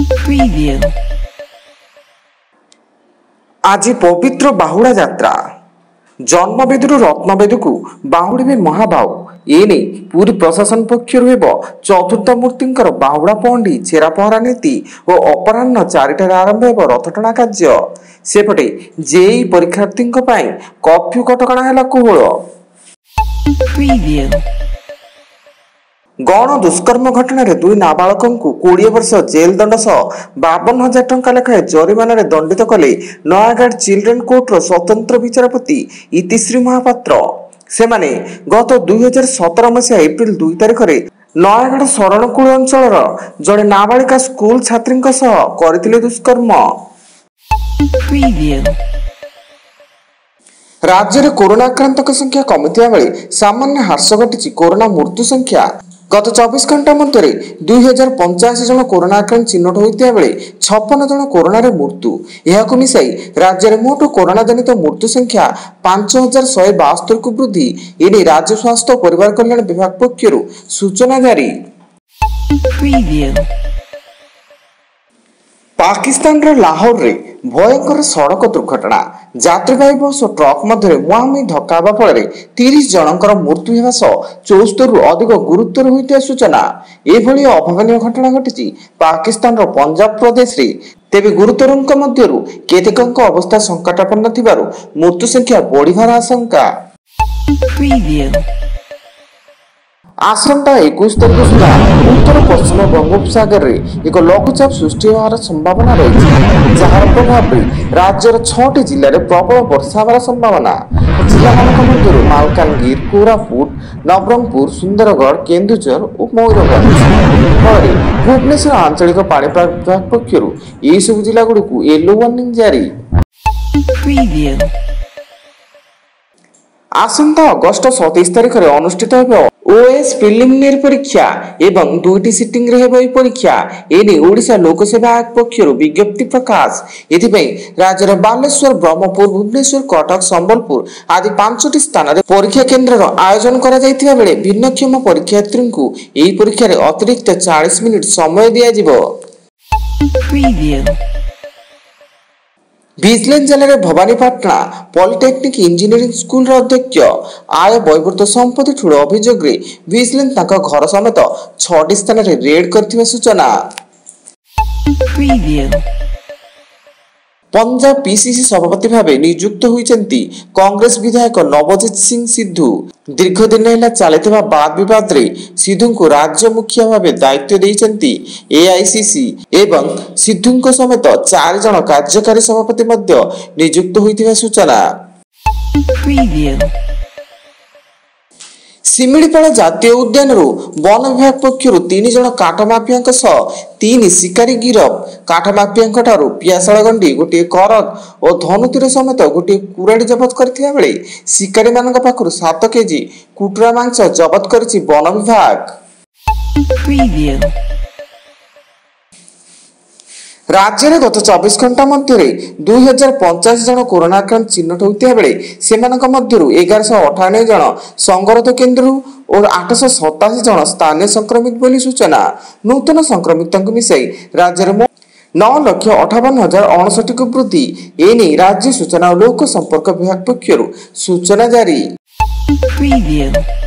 Preview. आज पवित्र बाहुड़ा यात्रा जन्मवेदु रत्नवेदु को बाहुड़े महाबाहु एने पूरी प्रशासन पक्षर चतुर्थ मूर्ति बाहुड़ा पहंडी छेरा पहरा नीति और अपराह 4टार आरंभ हो रथटଣା कार्य सेपटे जेई परीक्षार्थी कर्फ्यू कटकणा है कोहल। Preview. गण दुष्कर्म घटना दुई नाबालकों 20 वर्ष जेल दंड सह 52,000 टंका लेखाएं जरिमाना दंडित कले नयागढ़ चिल्ड्रेन कोर्टर स्वतंत्र विचारपति इतिश्री महापात्र। सेमाने गत 2017 मसीहा एप्रिल 2 तारिख में नयागढ़ शरणकूल अंचल जड़े नाबालिका स्कूल छात्री करथिले दुष्कर्म। Preview. राज्य में कोरोना आक्रांतक संख्या कमिथिबा बेले सामान्य ह्रास घटी कोरोना मृत्यु संख्या गत 24 घंटा मध्य 2085 जन कोरोना आक्रांत चिन्हट होता बेले 56 जन कोरोना मृत्यु यह मिसाई राज्य में मोट कोरोना जनित मृत्यु संख्या 5172 को वृद्धि एने राज्य स्वास्थ्य और परिवार कल्याण विभाग पक्षर सूचना जारी। Preview. पाकिस्तान लाहौर रे भयंकर सड़क दुर्घटना यात्रीवाही बस और ट्रक मध्य मुहांमुही धक्का हेबा फल 30 जनकर मृत्यु होगा सह 74 रु अधिक गुरुतर होता सूचना। एभली अभावनीय घटना घटी पाकिस्तान पंजाब प्रदेश रे तेबे गुरुतरों मध्य केतेकଙ୍କ अवस्था संकटापन्न थिबारु मृत्यु संख्या बढ़िबार आशंका। Preview. आसंता 21 तारिख सुधा उत्तर पश्चिम बंगोपसागर में एक लघुचाप सृष्टि होवार संभावना रही जार प्रभाव में राज्यर 6टी जिले में प्रबल वर्षा होवार संभावना। जिला मध्य मालकानगिरी कोरापुट नवरंगपुर सुंदरगढ़ केन्दुझर और मयूरभंज फल भुवनेश्वर आंचलिक पाणीपाग विभाग पक्षर यह सब जिला गुड़िक येलो वार्निंग जारी। Preview. आसंता अगस्ट 27 तारिख में अनुष्ठित ओएस प्रिलिमिनरी परीक्षा एवं 2टी सिटिंग रे परीक्षा एने ओडिशा लोकसेवा आयोग पक्षर विज्ञप्ति प्रकाश। एथिपई राज्यर बालेश्वर ब्रह्मपुर भुवनेश्वर कटक संबलपुर आदि 5टी स्थान रे परीक्षा केन्द्र आयोजन करा जायतिबा बेले भिन्नक्षम परीक्षार्थी को एही परीक्षा रे अतिरिक्त 40 मिनिट समय दिया जिवो। Preview. विजिलेंस जिले में भवानीपाटना पॉलिटेक्निक इंजीनियरिंग स्कूल अध्यक्ष आय बहिर्भूत संपत्ति ठूल अभियोग विजिलेंस घर समेत 6टी स्थान में रेड कर सूचना। Preview. पंजाब पीसीसी सभापति भाव नियुक्त होती कांग्रेस विधायक नवजीत सिंह सिद्धू दीर्घ दिन है चलता वाद विवाद रे सिद्धू को राज्य मुखिया भाव दायित्व देइचंती एआईसीसी एवं सिद्धू समेत 4 जन कार्यकारी सभापति मध्य नियुक्त होइथिबा सूचना। Preview. सिमिलीपाल जातीय उद्यान वन विभाग पक्षर 3 जन काठ माफिया 3 शिकारी गिरफ काठ माफिया पियाशाल गंडी गोटे करद और धनुतीर समेत गोटे कुराड़ी जबत करथिबा बेले शिकारी मानक पाखरु 7 केजी कुटुरा मांस जबत करिछि वन विभाग। Preview. राज्य में गत 24 घंटा मध्य 2085 जन कोरोना आक्रांत चिन्हट होता बेले से 1198 जन संगरोध केन्द्र और 887 जन स्थानीय संक्रमित बोली सूचना। नूतन संक्रमित मिसाई राज्य में 9,58,069 को वृद्धि एने राज्य सूचना और लोक संपर्क विभाग पक्षर सूचना जारी। Preview.